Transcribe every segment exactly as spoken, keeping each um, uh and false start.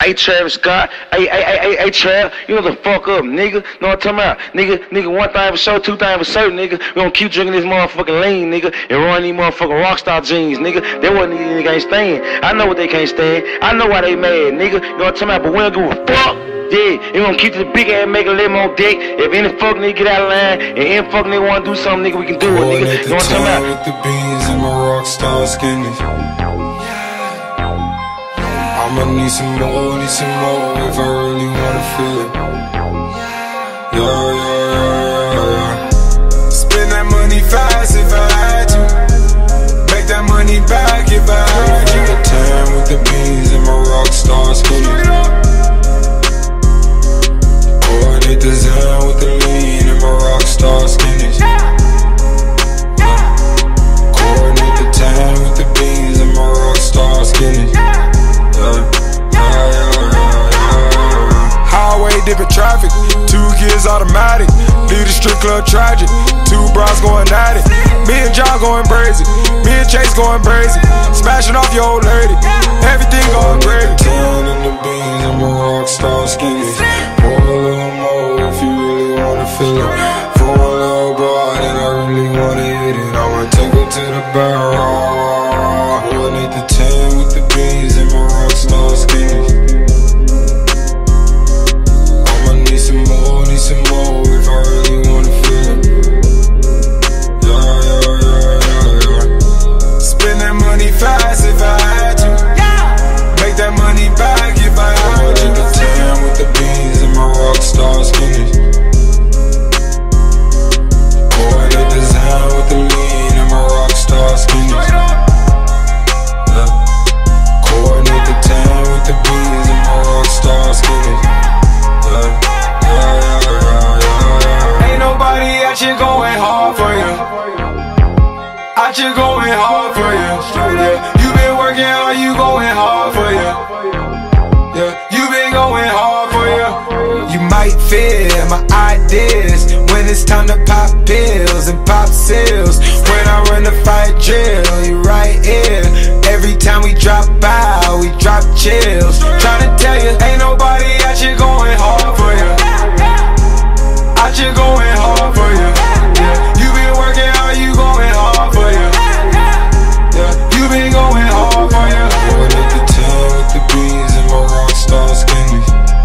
Hey Travis Scott, hey, hey, hey, hey, hey Trav, you know the fuck up, nigga. Know what I'm talking about? Nigga, nigga, one thing for sure, two things for certain, nigga. We gonna keep drinking this motherfucking lean, nigga, and run these motherfucking rockstar jeans, nigga. That what these niggas ain't stand. I know what they can't stand. I know why they mad, nigga. You know what I'm talking about? But we don't give a fuck. Yeah, you gonna keep this big ass make a little on deck. If any fuck nigga get out of line, and any fuck nigga wanna do something, nigga, we can do it, nigga. You know what I'm talking about? With the beans and my rockstar skinny. I'ma need some more, need some more if I really wanna feel it. Yeah, yeah, yeah, yeah, yeah. Spend that money fast if I had to. Make that money back if I had to. The time with the beans and my rockstar skinny. Coordinate the zone with the lean and my rockstar skinny. Coordinate the time with the beans and my rockstar skinny. Highway dipping traffic, two kids automatic, lead the strip club tragic, two bros going at it, me and John going crazy, me and Chase going crazy, smashing off your old lady, everything going crazy. Ten in the beans, I'm a rockstar skinny. Pour a little more if you really wanna feel it. For a little broad and I really wanna hit it, I'ma take her to the barrel. One at the ten with the beans and my rockstar skinny. Some more, need some more if I really wanna feel it. Yeah, yeah, yeah, yeah, yeah. Spend that money fast if I had to. Make that money back if I had to. The time with the beans and my rockstar skinny. Coordinate design with the lean and my rockstar skinny. Yeah. Coordinate the time with the beans and my rockstar skinny. Yeah. Out here going hard for you. Out here going hard for you. Yeah, you been working hard, you going hard for you. Yeah, you been going hard for you. You might fear my ideas when it's time to pop pills and pop seals. When I run the fight drill, you right here. Every time we drop out, we drop chills. Tryna tell you, ain't nobody out here going hard for you. Out here going hard for you. Yeah, you been working hard, you going hard for you. Yeah, you been going hard for you. Going at the ten with the beans and my rockstar skinny.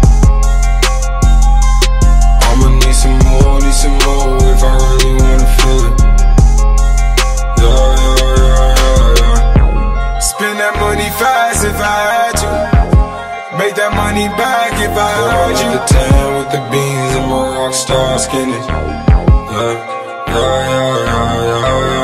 I'ma need some more, need some more if I really wanna feel it. Yeah, yeah, yeah, yeah, yeah. Spend that money fast if I had to. Make that money back if I had you. The ten with the beans and my rockstar skinny. Yeah, yeah, yeah, yeah, yeah.